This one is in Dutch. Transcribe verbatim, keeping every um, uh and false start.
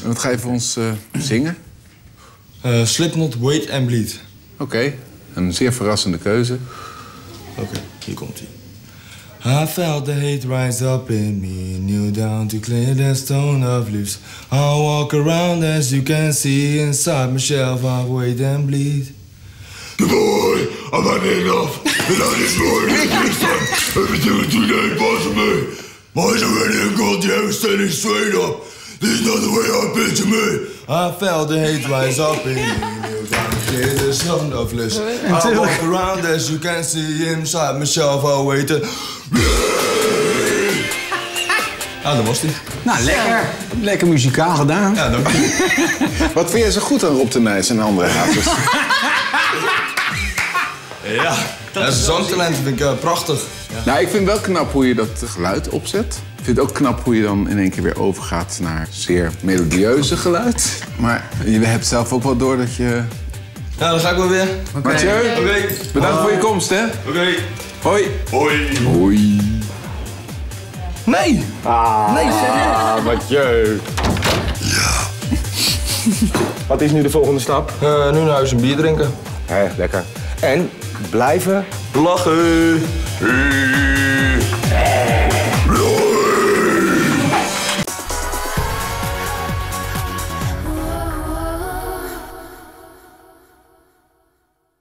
En wat ga je voor ons uh, zingen? Uh, Slipknot, Wait and Bleed. Oké, okay. Een zeer verrassende keuze. Oké, okay, hier komt hij. I felt the hate rise up in me, kneel down to clear the stone of leaves. I walk around as you can see inside myself, I wait and bleed. The boy, I've had enough, and I just want to everything today bothers me. Mine's already in God, yeah, standing straight up. This is not the way I picture me. I felt the hate rise up in me, kneel down to clear the stone of leaves. I walk around as you can see inside myself, I wait and ah, dat was die. Nou, lekker. Lekker muzikaal gedaan. Ja, dank je. Wat vind jij zo goed aan Rob de Nijs en andere haters? Ja, dat is zangtalent vind ik uh, prachtig. Ja. Nou, ik vind wel knap hoe je dat geluid opzet. Ik vind het ook knap hoe je dan in één keer weer overgaat naar zeer melodieuze geluid. Maar je hebt zelf ook wel door dat je... Ja, dan ga ik wel weer. Okay. Mathieu, okay. bedankt voor je komst, hè? Oké. Okay. Hoi. Hoi. Hoi. Nee. Ah, nee, ah, Mathieu. Ja. Wat is nu de volgende stap? Uh, nu naar huis een bier drinken. Hé, lekker. En blijven lachen. Hey.